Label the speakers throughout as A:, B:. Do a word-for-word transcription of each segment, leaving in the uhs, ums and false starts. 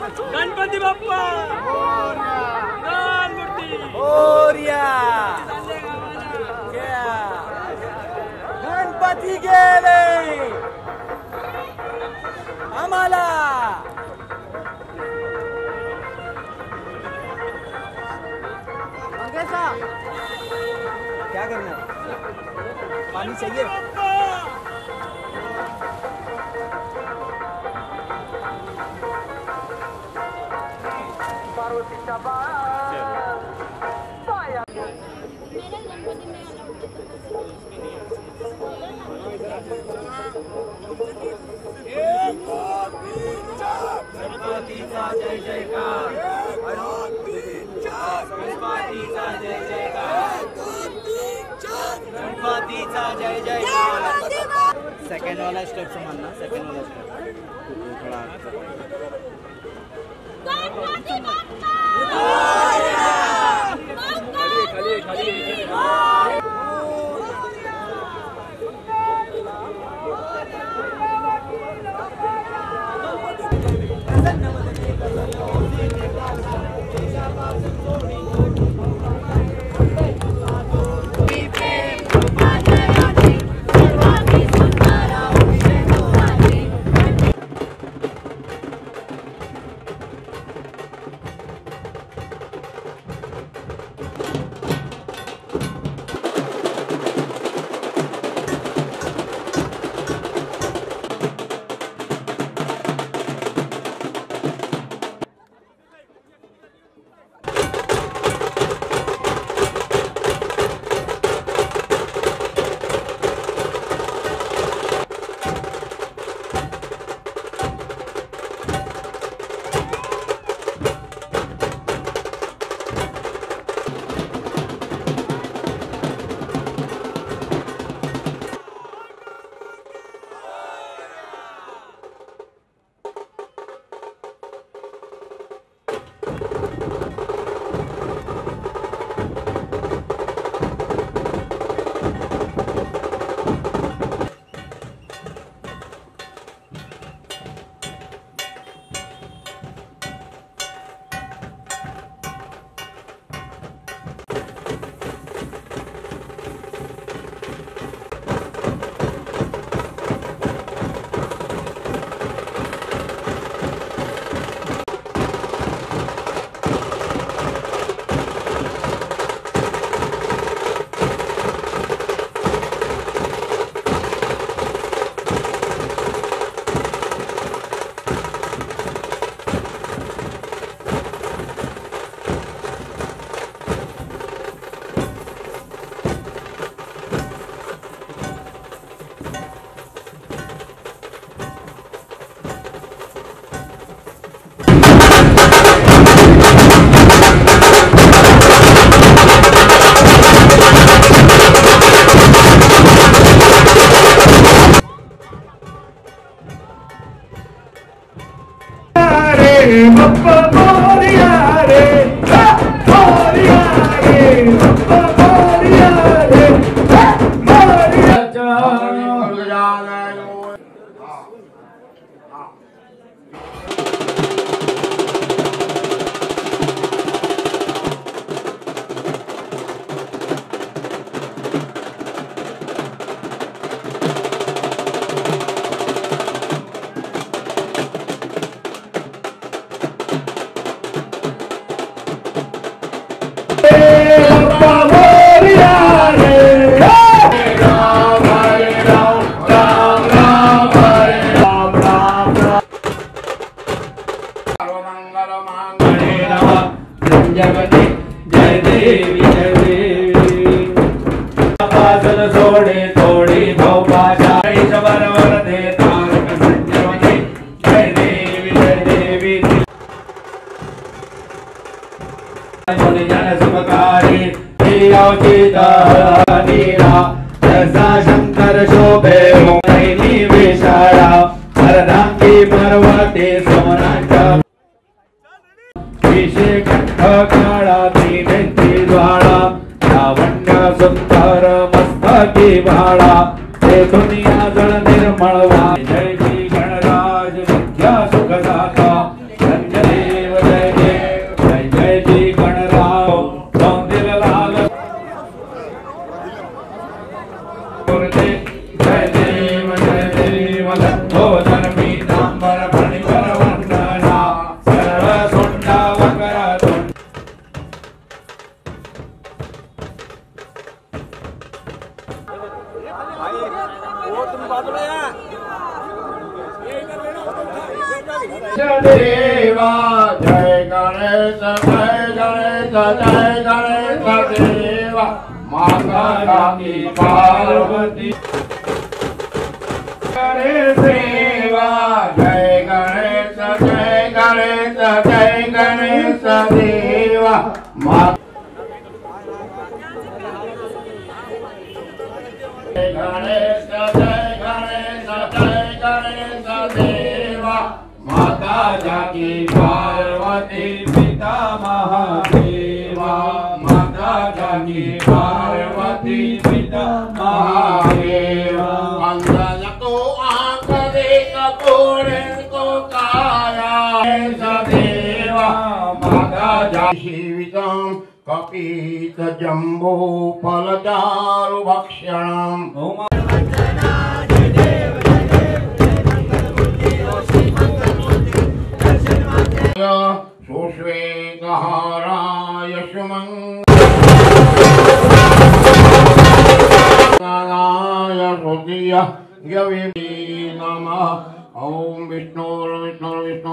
A: गणपती बाप्पा गणपती गेले आम्हाला क्या करना है? पानी चाहिए?
B: गणपतीचा जय जयकार गणपतीचा जय जयकार गणपतीचा जय जयकार सेकंड वाला स्टेप समझना सेकंड वाला स्टेप थोड़ा गणपती बाप्पा खाली खाली
C: शंकर शोभे विशाळा अर्धांगी पर्वते सोनाच्या कंठ काळा नेत्री ज्वाळा लावण्य सुंदर मस्तकी भाळा ते दुनिया जळ निर्मळ जय श्री गणराज विद्या सुखदाता संजय गणेश जय गणेश जय गणेश देवा माता रानी पार्वती गणेश देवा जय गणेश जय गणेश जय गणेश देवा माता जय गणेश जय गणेश जय गणेश देवा माता जाकी पार्वती पिता महादेवा माता जाकी पार्वती पिता महादेवा अंदर को आंख देख पूरे को काया देवा माता जाकी विदम कपीत जम्बो फलचारु भक्षणम सुश्वेतहाराय सुमंगलाय हृदय नमः ओम विष्णु विष्णु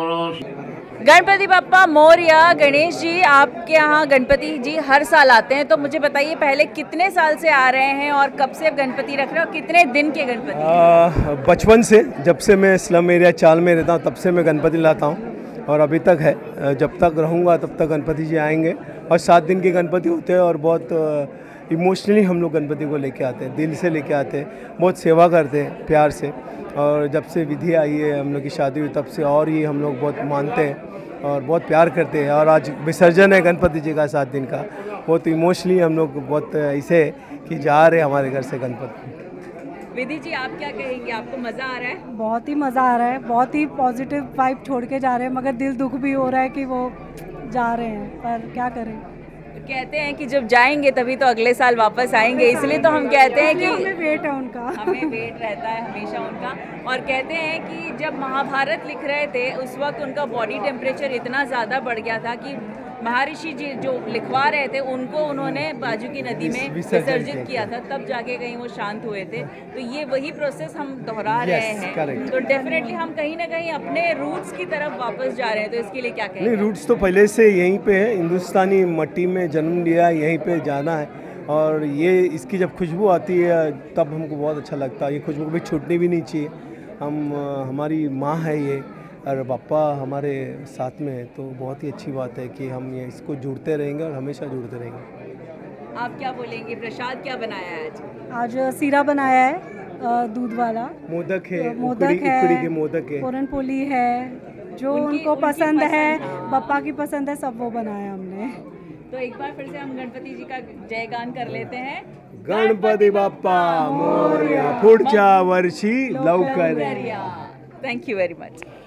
C: विष्णु।
D: गणपति बप्पा मोरया। गणेश जी, आपके यहाँ गणपति जी हर साल आते हैं, तो मुझे बताइए पहले कितने साल से आ रहे हैं और कब से आप गणपति रख रहे हो, कितने दिन के गणपति?
E: बचपन से, जब से मैं स्लम एरिया चाल में रहता हूँ तब से मैं गणपति लाता हूँ और अभी तक है। जब तक रहूँगा तब तक गणपति जी आएंगे और सात दिन के गणपति होते हैं और बहुत इमोशनली हम लोग गणपति को लेके आते हैं, दिल से लेके आते हैं, बहुत सेवा करते हैं प्यार से। और जब से विधि आई है, हम लोग की शादी हुई, तब से और ये हम लोग बहुत मानते हैं और बहुत प्यार करते हैं। और आज विसर्जन है गणपति जी का सात दिन का, बहुत इमोशनली हम लोग बहुत ऐसे कि जा रहे हमारे घर से गणपति।
D: विधि जी, आप क्या कहेंगे, आपको मज़ा आ रहा है?
F: बहुत ही मज़ा आ रहा है, बहुत ही पॉजिटिव वाइब छोड़ के जा रहे हैं, मगर दिल दुख भी हो रहा है कि वो जा रहे हैं, पर क्या करें।
D: कहते हैं कि जब जाएंगे तभी तो अगले साल वापस आएंगे, इसलिए तो हम कहते हैं कि
F: हमें वेट है उनका
D: हमें वेट रहता है हमेशा उनका। और कहते हैं कि जब महाभारत लिख रहे थे उस वक्त उनका बॉडी टेम्परेचर इतना ज़्यादा बढ़ गया था कि महर्षि जी जो लिखवा रहे थे उनको उन्होंने बाजू की नदी में विसर्जित किया था, तब जाके कहीं वो शांत हुए थे। तो ये वही प्रोसेस हम दोहरा रहे हैं, तो डेफिनेटली हम कहीं ना कहीं अपने रूट्स की तरफ वापस जा रहे हैं। तो इसके लिए क्या कहें?
E: नहीं, रूट्स तो पहले से यहीं पे है, हिंदुस्तानी मट्टी में जन्म लिया, यहीं पे जाना है। और ये इसकी जब खुशबू आती है तब हमको बहुत अच्छा लगता है। ये खुशबू कभी छूटनी भी नहीं चाहिए। हम हमारी माँ है ये और पापा हमारे साथ में है, तो बहुत ही अच्छी बात है कि हम ये इसको जुड़ते रहेंगे और हमेशा जुड़ते रहेंगे।
D: आप क्या बोलेंगे? प्रसाद क्या बनाया है आज?
F: आज सीरा बनाया है, दूध वाला
E: मोदक है,
F: मोदक
E: उकड़ी,
F: है,
E: उकड़ी के मोदक है,
F: पूरन पोली है, जो
D: उनकी,
F: उनको
D: उनकी
F: पसंद है,
D: हाँ।
F: पप्पा की पसंद है, सब वो बनाया हमने।
D: तो एक बार फिर से हम गणपति जी का जयगान कर लेते हैं।
E: गणपति बाप्पा मोरया, पुढच्या वर्षी लवकर।
D: Thank you very much.